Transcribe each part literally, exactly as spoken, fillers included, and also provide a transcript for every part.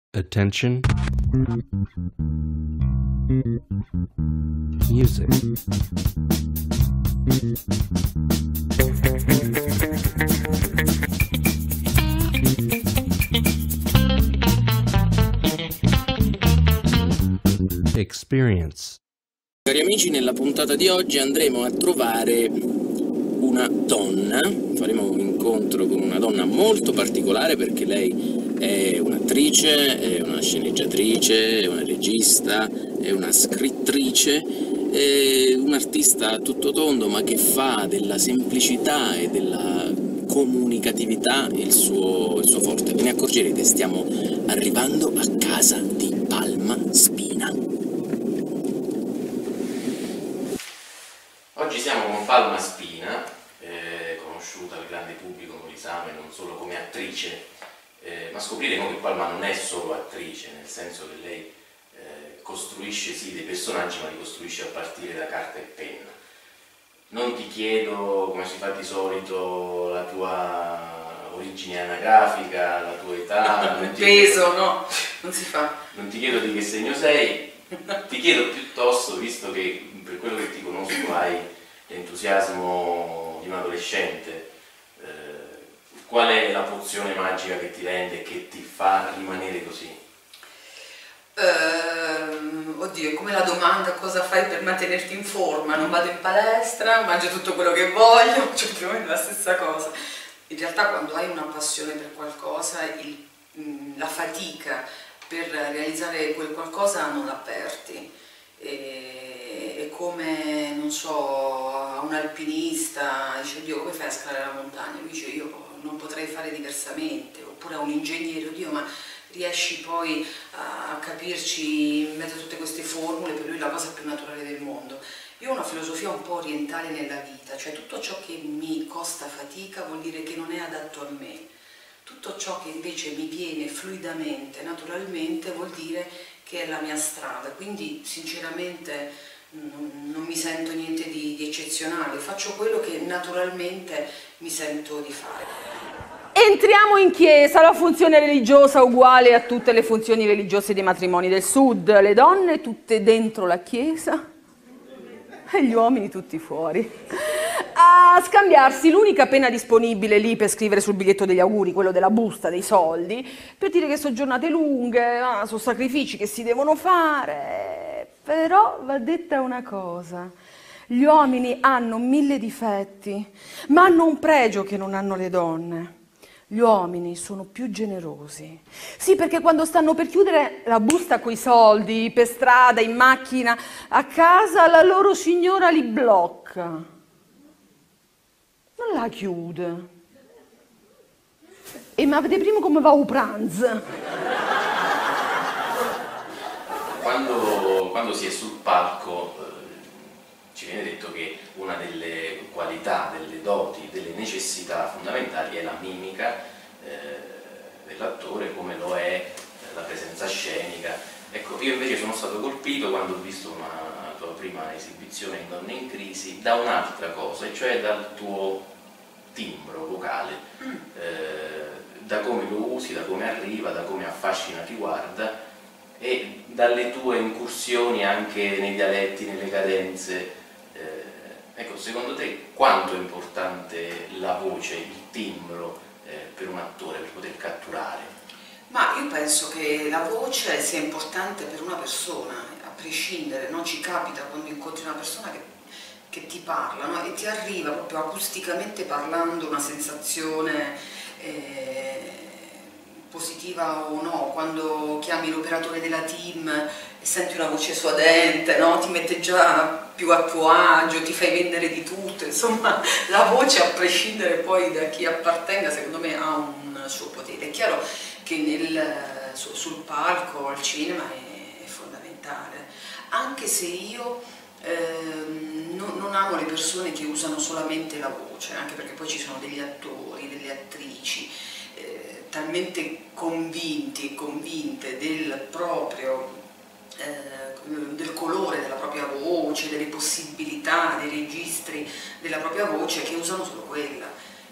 Attention. Music. Experience. Cari amici, nella puntata di oggi andremo a trovare una donna, faremo un incontro con una donna molto particolare perché lei è un'attrice, è una sceneggiatrice, è una regista, è una scrittrice, è un artista a tutto tondo ma che fa della semplicità e della comunicatività il suo, il suo forte. Ve ne accorgerete, stiamo arrivando a casa di Palma Spina. Oggi siamo con Palma Spina, eh, conosciuta al grande pubblico molisano e non solo come attrice, eh, ma scopriremo che Palma non è solo attrice, nel senso che lei eh, costruisce sì dei personaggi, ma li costruisce a partire da carta e penna. Non ti chiedo, come si fa di solito, la tua origine anagrafica, la tua età, il peso, chiedo, no, non si fa. Non ti chiedo di che segno sei, ti chiedo piuttosto, visto che per quello che ti conosco hai l'entusiasmo di un adolescente, eh, qual è la pozione magica che ti rende e che ti fa rimanere così? Uh, oddio, come la domanda cosa fai per mantenerti in forma? Non vado in palestra, mangio tutto quello che voglio, cioè più o meno la stessa cosa. In realtà quando hai una passione per qualcosa, il, la fatica per realizzare quel qualcosa non l'avverti. E, è come, non so, a un alpinista dice: Dio, come fai a scalare la montagna? Lui dice: io non potrei fare diversamente. Oppure a un ingegnere: Dio, ma riesci poi a capirci in mezzo a tutte queste formule? Per lui è la cosa più naturale del mondo. Io ho una filosofia un po' orientale nella vita, cioè tutto ciò che mi costa fatica vuol dire che non è adatto a me. Tutto ciò che invece mi viene fluidamente, naturalmente, vuol dire che è la mia strada. Quindi sinceramente non, non mi sento niente di, di eccezionale, faccio quello che naturalmente mi sento di fare. Entriamo in chiesa, la funzione religiosa uguale a tutte le funzioni religiose dei matrimoni del sud, le donne tutte dentro la chiesa e gli uomini tutti fuori. A scambiarsi l'unica penna disponibile lì per scrivere sul biglietto degli auguri, quello della busta, dei soldi, per dire che sono giornate lunghe, ah, sono sacrifici che si devono fare. Però va detta una cosa: gli uomini hanno mille difetti, ma hanno un pregio che non hanno le donne. Gli uomini sono più generosi. Sì, perché quando stanno per chiudere la busta coi soldi, per strada, in macchina, a casa, la loro signora li blocca. Non la chiude. E ma vede prima come va un pranzo. Quando, quando si è sul palco eh, ci viene detto che una delle qualità, delle doti, delle necessità fondamentali è la mimica eh, dell'attore, come lo è la presenza scenica. Ecco, io invece sono stato colpito quando ho visto una tua prima esibizione in Donne in Crisi da un'altra cosa, e cioè dal tuo timbro vocale, eh, da come lo usi, da come arriva, da come affascina chi guarda e dalle tue incursioni anche nei dialetti, nelle cadenze. Eh, ecco, secondo te quanto è importante la voce, il timbro eh, per un attore, per poter catturare? Ma io penso che la voce sia importante per una persona, a prescindere, no? Ci capita quando incontri una persona che, che ti parla, no? E ti arriva proprio acusticamente parlando una sensazione eh, positiva o no, quando chiami l'operatore della team e senti una voce suadente, no? Ti mette già più a tuo agio, ti fai vendere di tutto, insomma la voce, a prescindere poi da chi appartenga, secondo me ha un suo potere. È chiaro che nel, su, sul palco, al cinema è, è fondamentale, anche se io ehm, non, non amo le persone che usano solamente la voce, anche perché poi ci sono degli attori, delle attrici eh, talmente convinti e convinte del proprio eh, del colore della propria voce, delle possibilità, dei registri della propria voce, che usano solo quella.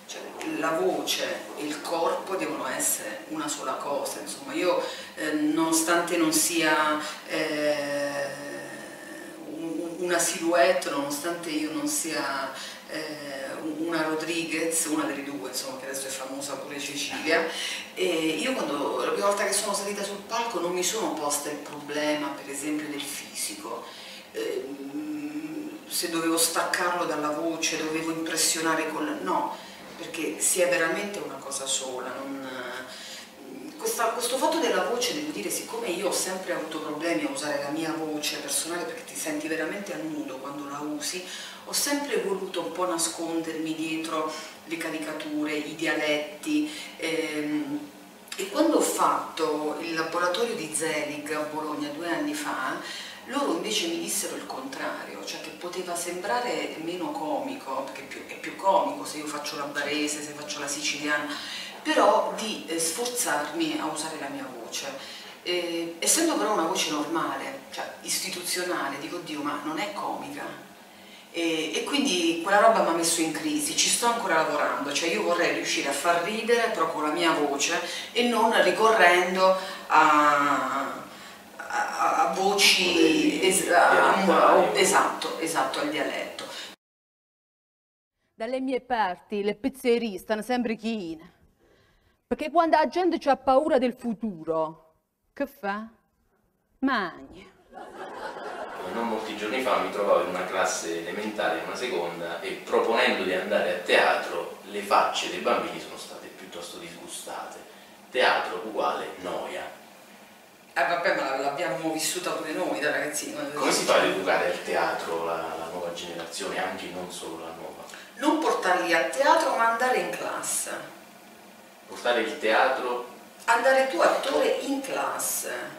Cioè, la voce e il corpo devono essere una sola cosa, insomma. Io eh, nonostante non sia eh, una silhouette, nonostante io non sia eh, una Rodriguez, una delle due, insomma, che adesso è famosa pure Cecilia, e io quando la prima volta che sono salita sul palco non mi sono posta il problema, per esempio, del fisico. Eh, se dovevo staccarlo dalla voce, dovevo impressionare con la... no, perché si è veramente una cosa sola. Non... Questa, questo fatto della voce, devo dire, siccome io ho sempre avuto problemi a usare la mia voce personale, perché ti senti veramente a nudo quando la usi, ho sempre voluto un po' nascondermi dietro le caricature, i dialetti, ehm, e quando ho fatto il laboratorio di Zelig a Bologna due anni fa, loro invece mi dissero il contrario, cioè che poteva sembrare meno comico, perché è più, è più comico se io faccio la barese, se faccio la siciliana, però di eh, sforzarmi a usare la mia voce. Eh, essendo però una voce normale, cioè istituzionale, dico Dio, ma non è comica. E, e quindi quella roba mi ha messo in crisi, ci sto ancora lavorando, cioè io vorrei riuscire a far ridere però con la mia voce e non ricorrendo a... a voci, es a, a, esatto, esatto, al dialetto. Dalle mie parti le pizzerie stanno sempre chine, perché quando la gente ha paura del futuro, che fa? Magna. Non molti giorni fa mi trovavo in una classe elementare, in una seconda, e proponendo di andare a teatro, le facce dei bambini sono state piuttosto disgustate. Teatro uguale noia. Eh vabbè, ma l'abbiamo vissuta pure noi da ragazzini. Come si fa ad educare al teatro la, la nuova generazione, anche non solo la nuova? Non portarli a teatro, ma andare in classe. Portare il teatro? Andare tu attore in classe.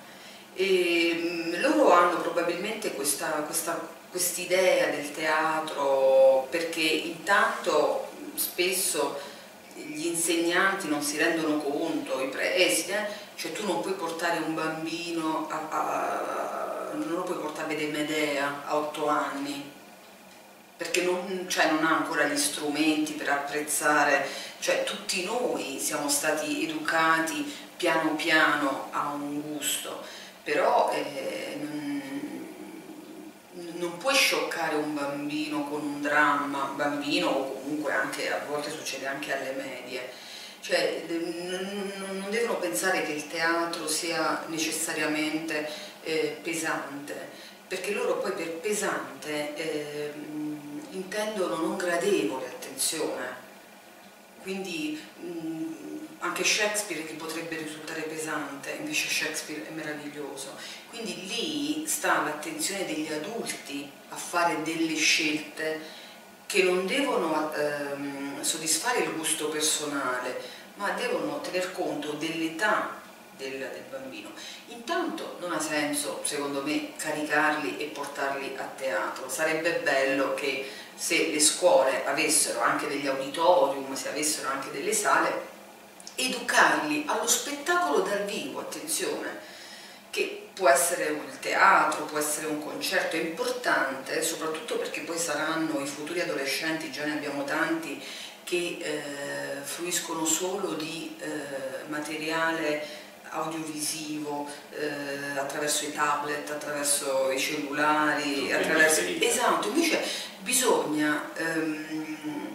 E loro hanno probabilmente questa questa, quest'idea del teatro perché intanto spesso gli insegnanti non si rendono conto, i presidi, eh? Cioè tu non puoi portare un bambino, a, a, non lo puoi portare a vedere Medea a otto anni, perché non, cioè non ha ancora gli strumenti per apprezzare, cioè tutti noi siamo stati educati piano piano a un gusto, però eh, non, non puoi scioccare un bambino con un dramma, un bambino o comunque anche, a volte succede anche alle medie. Cioè, non devono pensare che il teatro sia necessariamente eh, pesante, perché loro poi per pesante eh, intendono non gradevole, attenzione. Quindi mh, anche Shakespeare che potrebbe risultare pesante, invece Shakespeare è meraviglioso. Quindi lì sta l'attenzione degli adulti a fare delle scelte che non devono ehm, soddisfare il gusto personale, ma devono tener conto dell'età del, del bambino. Intanto non ha senso, secondo me, caricarli e portarli a teatro. Sarebbe bello che se le scuole avessero anche degli auditorium, se avessero anche delle sale, educarli allo spettacolo dal vivo, attenzione, che può essere il teatro, può essere un concerto, è importante, soprattutto perché poi saranno i futuri adolescenti, già ne abbiamo tanti, che eh, fruiscono solo di eh, materiale audiovisivo eh, attraverso i tablet, attraverso i cellulari, attraverso... Esatto, invece bisogna ehm,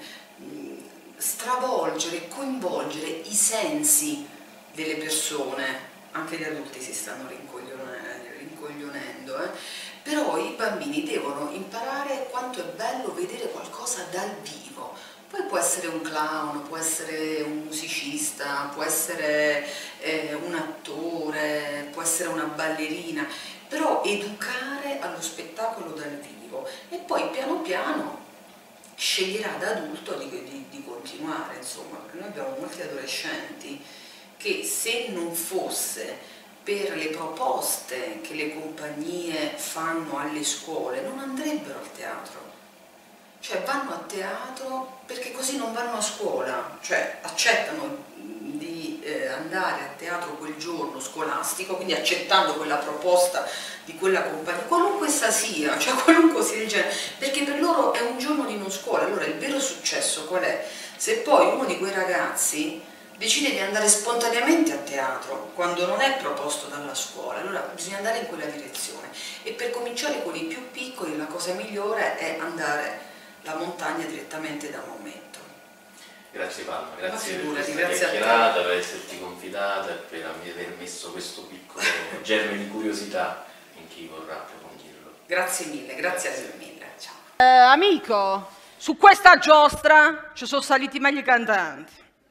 stravolgere, coinvolgere i sensi delle persone. Anche gli adulti si stanno rincoglionendo, eh? Però i bambini devono imparare quanto è bello vedere qualcosa dal vivo. Poi può essere un clown, può essere un musicista, può essere eh, un attore, può essere una ballerina, però educare allo spettacolo dal vivo e poi piano piano sceglierà da adulto di, di, di continuare, insomma, perché noi abbiamo molti adolescenti che se non fosse per le proposte che le compagnie fanno alle scuole non andrebbero al teatro, cioè vanno a teatro perché così non vanno a scuola, cioè accettano di eh, andare a teatro quel giorno scolastico, quindi accettando quella proposta di quella compagnia, qualunque essa sia, cioè qualunque sia il genere, perché per loro è un giorno di non scuola. Allora il vero successo qual è? Se poi uno di quei ragazzi decide di andare spontaneamente a teatro quando non è proposto dalla scuola, allora bisogna andare in quella direzione, e per cominciare con i più piccoli la cosa migliore è andare la montagna direttamente da un momento. Grazie Palma, grazie per figurati, questa grazie a te. chiacchierata, per esserti confidata e per aver messo questo piccolo germe di curiosità in chi vorrà approfondirlo. Grazie mille, grazie, grazie. mille. Ciao. Eh, amico, su questa giostra ci sono saliti meglio i cantanti.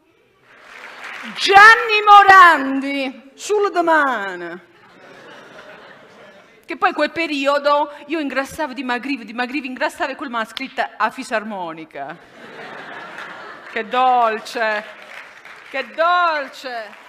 Gianni Morandi, sul domani. Che poi quel periodo io ingrassavo, dimagrivo, dimagrivo, ingrassavo e quel mi ha scritta a fisarmonica. Che dolce, che dolce.